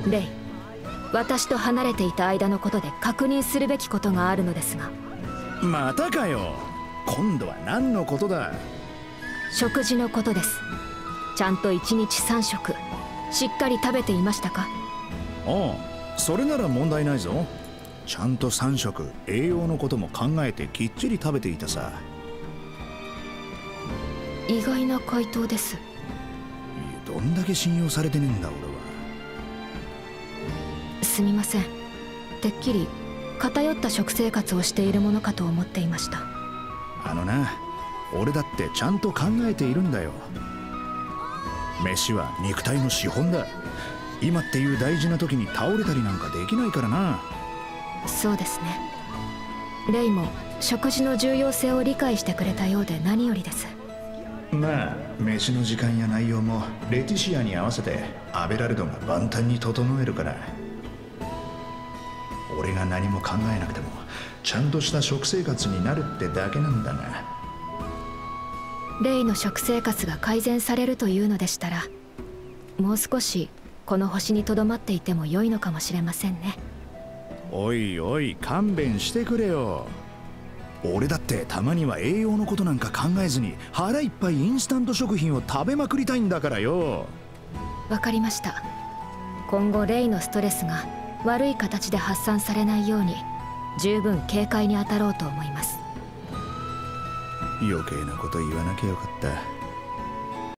レイ、私と離れていた間のことで確認するべきことがあるのですが。 またかよ。今度は何のことだ。 食事のことです。ちゃんと1日3食しっかり食べていましたか？ ああ、それなら問題ないぞ。ちゃんと3食栄養のことも考えてきっちり食べていたさ。 意外な回答です。 どんだけ信用されてねえんだ俺は。 すみません。てっきり偏った食生活をしているものかと思っていました。 あのな、俺だってちゃんと考えているんだよ。飯は肉体の資本だ。今っていう大事な時に倒れたりなんかできないからな。 そうですね。レイも食事の重要性を理解してくれたようで何よりです。 まあ飯の時間や内容もレティシアに合わせてアベラルドが万端に整えるから。俺が何も考えなくてもちゃんとした食生活になるってだけなんだな。 レイの食生活が改善されるというのでしたら、もう少しこの星にとどまっていても良いのかもしれませんね。 おいおい、勘弁してくれよ。俺だってたまには栄養のことなんか考えずに腹いっぱいインスタント食品を食べまくりたいんだからよ。 わかりました。今後レイのストレスが悪い形で発散されないように十分警戒に当たろうと思います。 余計なこと言わなきゃよかった。